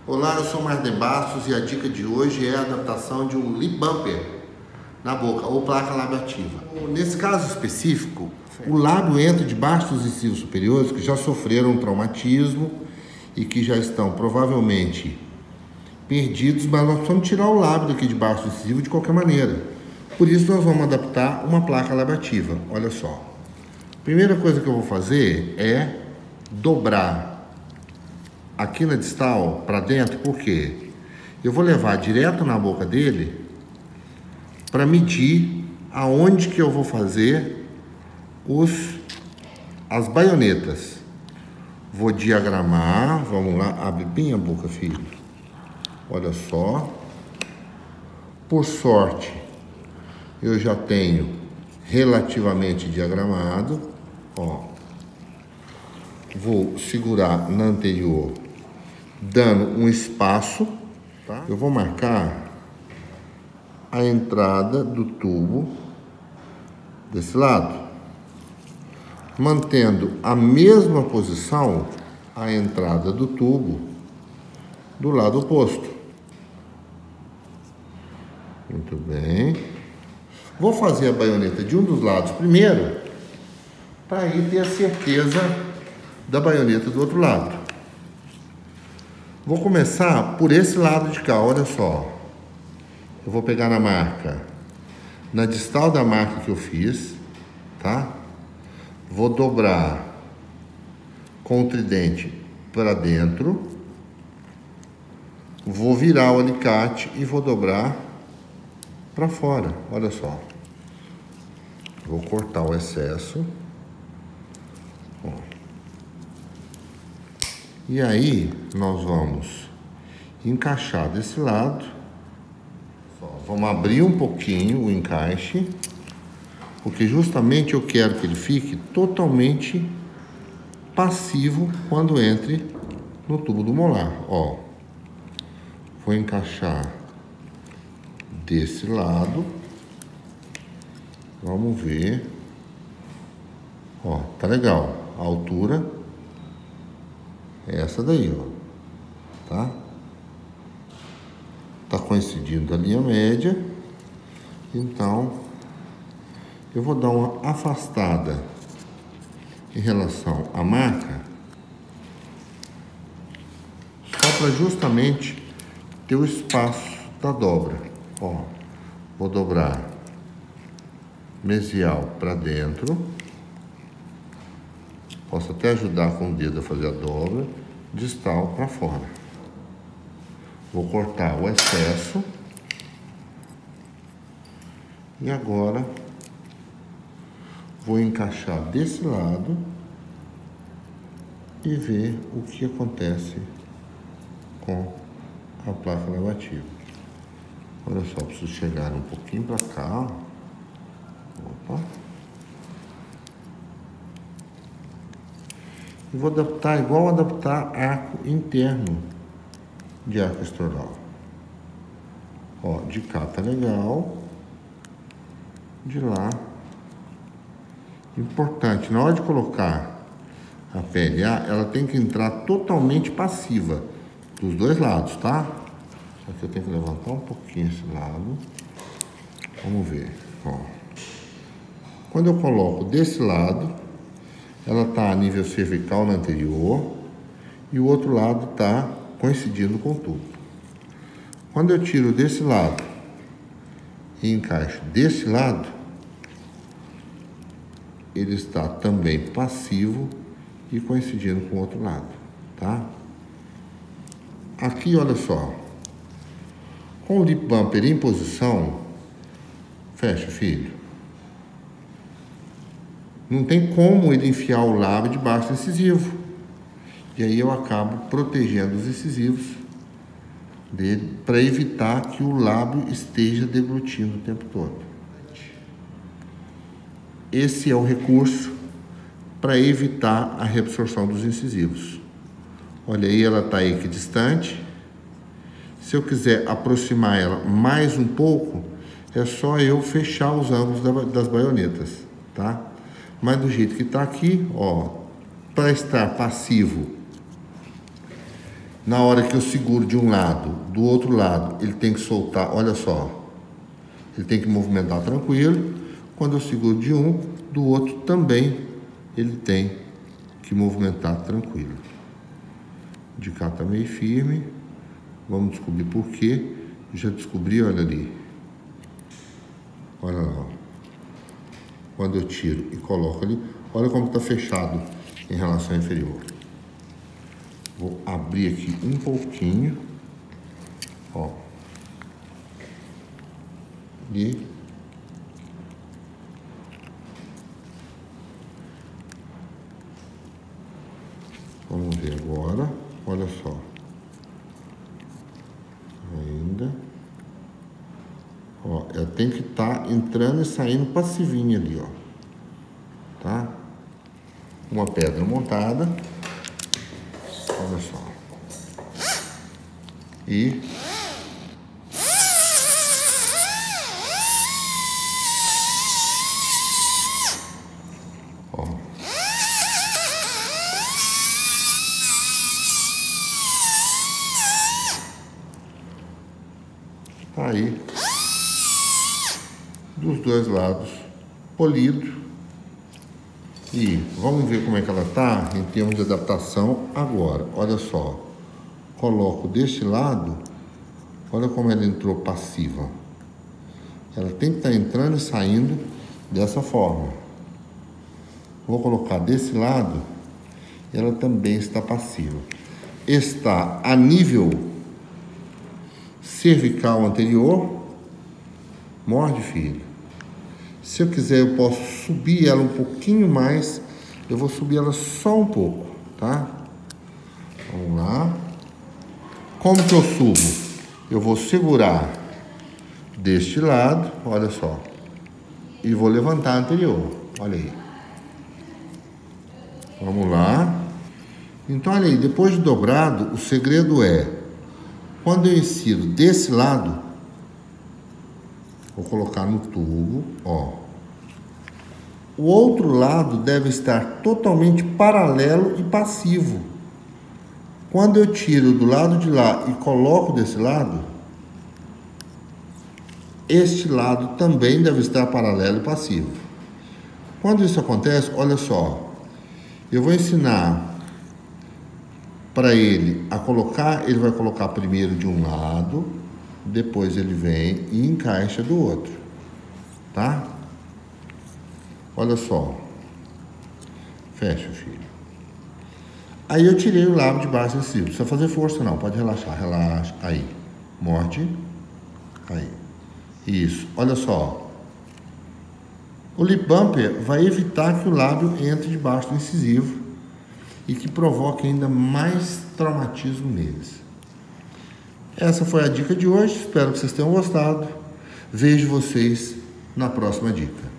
Olá, eu sou Marden Bastos e a dica de hoje é a adaptação de um lip bumper na boca ou placa labiativa. Nesse caso específico, o lábio entra debaixo dos incisivos superiores que já sofreram um traumatismo e que já estão provavelmente perdidos, mas nós precisamos tirar o lábio daqui debaixo do incisivo de qualquer maneira. Por isso nós vamos adaptar uma placa labiativa. Olha só. Primeira coisa que eu vou fazer é dobrar aqui na distal para dentro, porque eu vou levar direto na boca dele para medir aonde que eu vou fazer as baionetas. Vou diagramar, vamos lá, abre bem a boca, filho. Olha só. Por sorte, eu já tenho relativamente diagramado, ó. Vou segurar na anterior, dando um espaço, tá? Eu vou marcar a entrada do tubo desse lado, mantendo a mesma posição a entrada do tubo do lado oposto. Muito bem. Vou fazer a baioneta de um dos lados primeiro, para aí ter a certeza da baioneta do outro lado. Vou começar por esse lado de cá, olha só. Eu vou pegar na marca, na distal da marca que eu fiz, tá? Vou dobrar com o tridente para dentro. Vou virar o alicate e vou dobrar para fora, olha só. Vou cortar o excesso. Ó. E aí, nós vamos encaixar desse lado. Vamos abrir um pouquinho o encaixe, porque justamente eu quero que ele fique totalmente passivo quando entre no tubo do molar. Ó, vou encaixar desse lado. Vamos ver. Ó, tá legal. A altura é essa daí, ó. Tá? Tá coincidindo a linha média. Então, eu vou dar uma afastada em relação à marca, só para justamente ter o espaço da dobra. Ó, vou dobrar mesial para dentro. Posso até ajudar com o dedo a fazer a dobra, distal para fora. Vou cortar o excesso. E agora vou encaixar desse lado e ver o que acontece com a placa labiativa. Olha só, preciso chegar um pouquinho para cá. Opa. E vou adaptar igual adaptar arco interno de arco estoral. Ó, de cá tá legal. De lá. Importante, na hora de colocar a PLA, ela tem que entrar totalmente passiva dos dois lados, tá? Só que eu tenho que levantar um pouquinho esse lado. Vamos ver, ó. Quando eu coloco desse lado, ela tá a nível cervical na anterior e o outro lado tá coincidindo com tudo. Quando eu tiro desse lado e encaixo desse lado, ele está também passivo e coincidindo com o outro lado, tá? Aqui, olha só. Com o lip bumper em posição, fecha, filho. Não tem como ele enfiar o lábio debaixo do incisivo. E aí eu acabo protegendo os incisivos dele para evitar que o lábio esteja deglutindo o tempo todo. Esse é o recurso para evitar a reabsorção dos incisivos. Olha aí, ela está equidistante. Se eu quiser aproximar ela mais um pouco, é só eu fechar os ângulos das baionetas, tá? Mas do jeito que está aqui, ó, para estar passivo Na hora que eu seguro de um lado, do outro lado, ele tem que soltar, olha só. Ele tem que movimentar tranquilo. Quando eu seguro de um, do outro também, ele tem que movimentar tranquilo. De cá tá meio firme. Vamos descobrir por quê. Eu já descobri, olha ali. Olha lá, ó. Quando eu tiro e coloco ali, olha como está fechado em relação à inferior. Vou abrir aqui um pouquinho, ó. E vamos ver agora, olha só. Ainda. Ó, ela tem que estar entrando e saindo passivinha ali, ó. Tá? Uma pedra montada. Olha só. E ó. Tá aí. Dos dois lados polido. E vamos ver como é que ela tá em termos de adaptação agora. Olha só, coloco deste lado, olha como ela entrou passiva. Ela tem que estar entrando e saindo dessa forma. Vou colocar desse lado, ela também está passiva. Está a nível cervical anterior. Morde, filho. Se eu quiser, eu posso subir ela um pouquinho mais. Eu vou subir ela só um pouco, tá? Vamos lá. Como que eu subo? Eu vou segurar deste lado, olha só. E vou levantar a anterior, olha aí. Vamos lá. Então, olha aí, depois de dobrado, o segredo é, quando eu insiro desse lado, vou colocar no tubo, ó. O outro lado deve estar totalmente paralelo e passivo. Quando eu tiro do lado de lá e coloco desse lado, este lado também deve estar paralelo e passivo. Quando isso acontece, olha só, eu vou ensinar para ele a colocar, ele vai colocar primeiro de um lado, depois ele vem e encaixa do outro, tá? Olha só. Fecha, filho. Aí eu tirei o lábio de baixo desse cílio. Não precisa fazer força não, pode relaxar, relaxa. Aí, morde. Aí. Isso, olha só. O lip bumper vai evitar que o lábio entre debaixo do incisivo e que provoque ainda mais traumatismo neles. Essa foi a dica de hoje, espero que vocês tenham gostado. Vejo vocês na próxima dica.